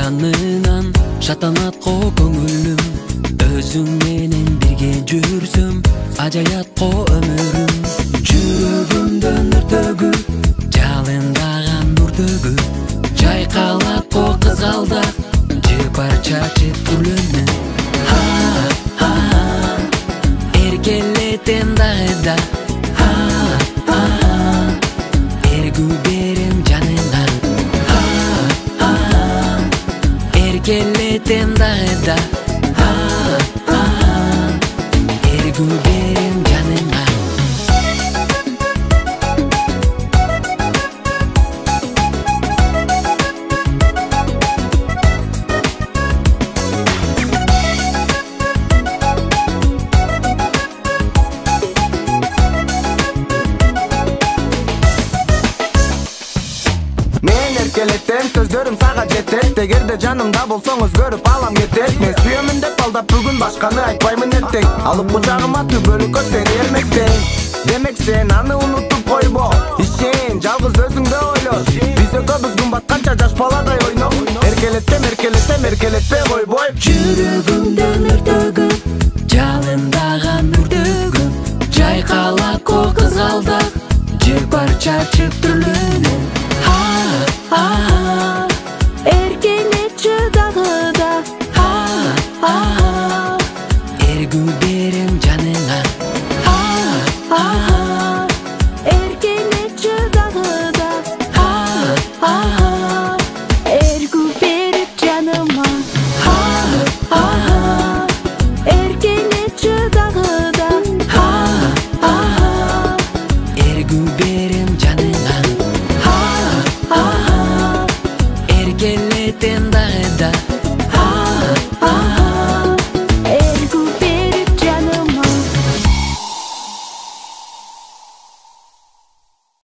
жанынан шатанатко көңүлүм, өзүң менен бирге жүрсөм ажаятко өмүрүм. Жүрөгүмдөн нур төгүп, жалындаган нур төгүп, жайкалат ко кызгалдак, жыпар чачып гүлөнү. Эркелетем дагы да, эргүү берем жаныңа. Эркелетем дагы да, эргүү берем жаныңа. Erkeletem сөздөрүм сага жетет, эгерде жанымда болсоңуз көрүп алам кетет. Мен сүйөмүн деп алдап бүгүн башканы айтпаймын эртең, алып кучагыма түбөлүккө сени эрмектейм. Демек сен аны унутуп койбо, ишен жалгыз өзүңдө ойло. Биз экөөбүз күн батканча жаш баладай ойно. Эркелетем, эркелетем, эркелетпей койбой. Жүрөгүмдө нур төгүп, жалындаган нур төгүп, жайкалат ко кызгалдак, жыпар чачып түрлөнү. Эркелетчи дагы да, эргүү берем жаныңа. Эркелетчи дагы да, эргүү берип жаныма. Эркелетчи дагы да, эргүү